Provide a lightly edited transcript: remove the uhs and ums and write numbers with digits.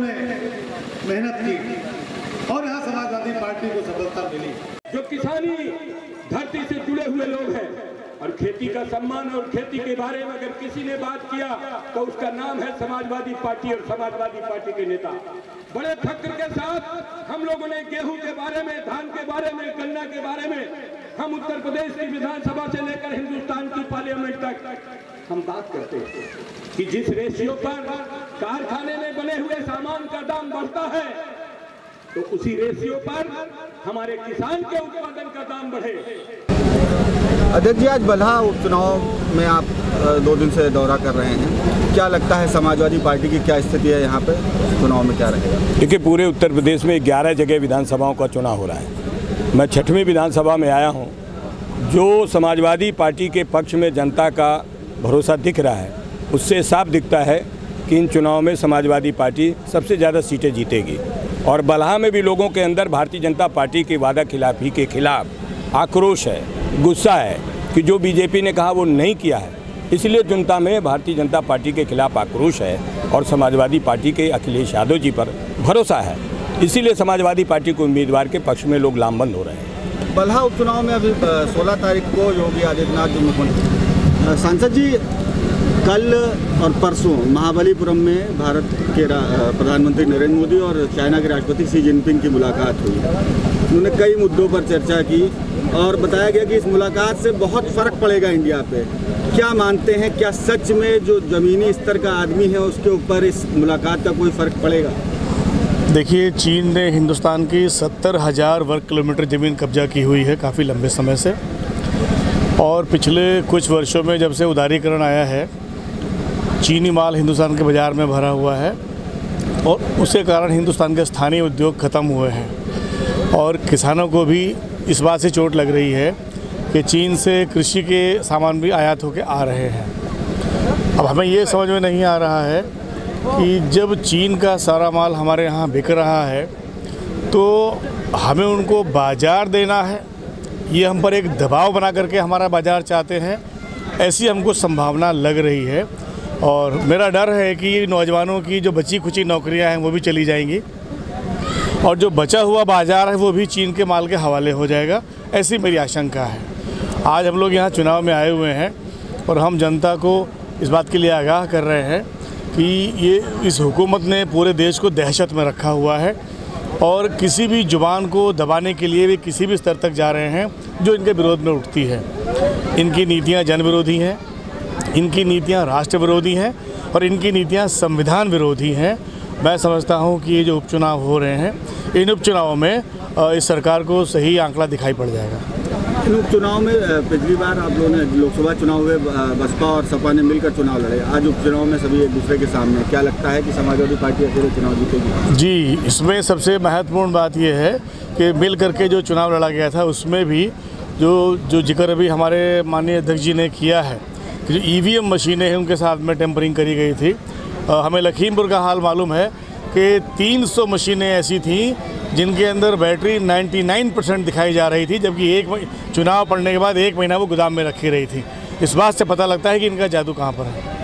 उन्होंने मेहनत की और यहाँ समाजवादी पार्टी को सफलता मिली। जो किसानी धरती से जुड़े हुए लोग हैं और खेती का सम्मान और खेती के बारे में अगर किसी ने बात किया तो उसका नाम है समाजवादी पार्टी और समाजवादी पार्टी के नेता। बड़े फक्र के साथ हम लोगों ने गेहूं के बारे में, धान के बारे में, गन्ना के बारे में, हम उत्तर प्रदेश की विधानसभा से लेकर हिंदुस्तान की पार्लियामेंट तक हम बात करते हैं कि जिस रेशियो पर कारखाने में बने हुए सामान का दाम बढ़ता है तो उसी रेशियो पर हमारे किसान के उत्पादन का दाम बढ़े। अध्यक्ष जी, आज बलहा उपचुनाव में आप 2 दिन से दौरा कर रहे हैं, क्या लगता है समाजवादी पार्टी की क्या स्थिति है यहाँ पे, चुनाव में क्या रहेगा? देखिए, पूरे उत्तर प्रदेश में 11 जगह विधानसभाओं का चुनाव हो रहा है। मैं 6वीं विधानसभा में आया हूँ। जो समाजवादी पार्टी के पक्ष में जनता का भरोसा दिख रहा है उससे साफ दिखता है कि इन चुनाव में समाजवादी पार्टी सबसे ज़्यादा सीटें जीतेगी। और बलहा में भी लोगों के अंदर भारतीय जनता पार्टी की वादा खिलाफी के खिलाफ आक्रोश है, गुस्सा है कि जो बीजेपी ने कहा वो नहीं किया है। इसलिए जनता में भारतीय जनता पार्टी के खिलाफ आक्रोश है और समाजवादी पार्टी के अखिलेश यादव जी पर भरोसा है। इसीलिए समाजवादी पार्टी के उम्मीदवार के पक्ष में लोग लामबंद हो रहे हैं। बलहा उपचुनाव में अभी 16 तारीख को योगी आदित्यनाथ जी मुख्यमंत्री, सांसद जी कल और परसों महाबलीपुरम में भारत के प्रधानमंत्री नरेंद्र मोदी और चाइना के राष्ट्रपति शी जिनपिंग की मुलाकात हुई। उन्होंने कई मुद्दों पर चर्चा की और बताया गया कि इस मुलाकात से बहुत फ़र्क पड़ेगा इंडिया पे। क्या मानते हैं, क्या सच में जो ज़मीनी स्तर का आदमी है उसके ऊपर इस मुलाकात का कोई फ़र्क पड़ेगा? देखिए, चीन ने हिंदुस्तान की 70,000 वर्ग किलोमीटर ज़मीन कब्जा की हुई है काफ़ी लंबे समय से, और पिछले कुछ वर्षों में जब से उदारीकरण आया है चीनी माल हिंदुस्तान के बाज़ार में भरा हुआ है और उसके कारण हिंदुस्तान के स्थानीय उद्योग ख़त्म हुए हैं और किसानों को भी इस बात से चोट लग रही है कि चीन से कृषि के सामान भी आयात होकर आ रहे हैं। अब हमें ये समझ में नहीं आ रहा है कि जब चीन का सारा माल हमारे यहाँ बिक रहा है तो हमें उनको बाज़ार देना है, ये हम पर एक दबाव बना करके हमारा बाज़ार चाहते हैं, ऐसी हमको संभावना लग रही है। और मेरा डर है कि नौजवानों की जो बची खुची नौकरियां हैं वो भी चली जाएंगी और जो बचा हुआ बाज़ार है वो भी चीन के माल के हवाले हो जाएगा, ऐसी मेरी आशंका है। आज हम लोग यहाँ चुनाव में आए हुए हैं और हम जनता को इस बात के लिए आगाह कर रहे हैं कि ये इस हुकूमत ने पूरे देश को दहशत में रखा हुआ है और किसी भी जुबान को दबाने के लिए वे किसी भी स्तर तक जा रहे हैं जो इनके विरोध में उठती है। इनकी नीतियाँ जन विरोधी हैं, इनकी नीतियाँ राष्ट्र विरोधी हैं और इनकी नीतियाँ संविधान विरोधी हैं। मैं समझता हूँ कि ये जो उपचुनाव हो रहे हैं, इन उपचुनावों में इस सरकार को सही आंकड़ा दिखाई पड़ जाएगा। इन उपचुनाव में पिछली बार आप लोगों ने लोकसभा चुनाव हुए, बसपा और सपा ने मिलकर चुनाव लड़े, आज उपचुनाव में सभी एक दूसरे के सामने, क्या लगता है कि समाजवादी पार्टी अकेले चुनाव जीतेगी? जी, इसमें सबसे महत्वपूर्ण बात यह है कि मिल करके जो चुनाव लड़ा गया था उसमें भी जो जिक्र अभी हमारे माननीय अध्यक्ष जी ने किया है कि जो EVM मशीनें हैं उनके साथ में टेम्परिंग करी गई थी। हमें लखीमपुर का हाल मालूम है कि 300 मशीनें ऐसी थीं जिनके अंदर बैटरी 99% दिखाई जा रही थी, जबकि चुनाव पड़ने के बाद 1 महीना वो गोदाम में रखी रही थी। इस बात से पता लगता है कि इनका जादू कहाँ पर है।